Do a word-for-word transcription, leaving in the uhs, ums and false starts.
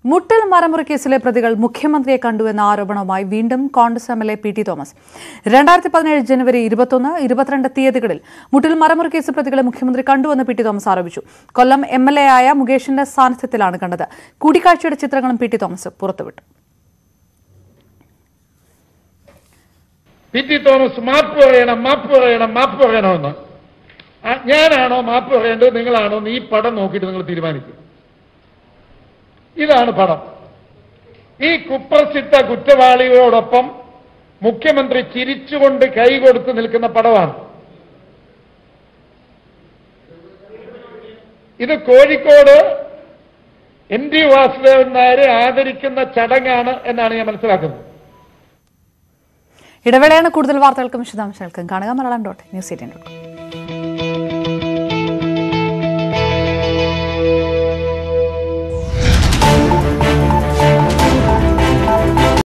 Muttil മരമുറി കേസിലെ പ്രതികൾ മുഖ്യമന്ത്രിയെ കണ്ടുവെന്ന ആരോപണവുമായി വീണ്ടും Congress M L A P T Thomas. രണ്ടായിരത്തി പതിനേഴ് ജനുവരി ഇരുപത്തൊന്ന് ഇരുപത്തിരണ്ട് തീയതികളിൽ മുട്ടിൽ മരമുറി കേസ് പ്രതികളെ മുഖ്യമന്ത്രി കണ്ടുവെന്ന് പി ടി തോമസ് ആരോപിച്ചു. കൊല്ലം എം എൽ എ ആയ മുകേഷിന്റെ സാന്നിധ്യത്തിലാണ് കണ്ടത്. കൂടിക്കാഴ്ചയുടെ ചിത്രങ്ങളും പി ടി തോമസ് പുറത്തുവിട്ടു. പി ടി തോമസ് മാപ്പ് പറയണം മാപ്പ് പറയണം മാപ്പ് പറയണമെന്ന് ഞാനാണോ മാപ്പ് പറയേണ്ടത് നിങ്ങളാണോ ഈ പടം നോക്കിയിട്ട് നിങ്ങൾ തീരുമാനിക്കും. ഇതാണ് പടം. ഈ കുപ്രസിദ്ധ കുറ്റവാളികളോടൊപ്പം മുഖ്യമന്ത്രി ചിരിച്ചുകൊണ്ട് കൈകൊടുത്ത് നിൽക്കുന്ന പടമാണ്. ഇത് കോഴിക്കോട് എം ടി വാസുദേവൻ നായരെ ആദരിക്കുന്ന ചടങ്ങാണ് എന്നാണ് ഞാൻ മനസ്സിലാക്കുന്നത്. ഇടവേളയാണ്. കൂടുതൽ വാർത്തകൾക്കും വിശദാംശങ്ങൾക്കും കാണുക Malayalam dot news eighteen dot com.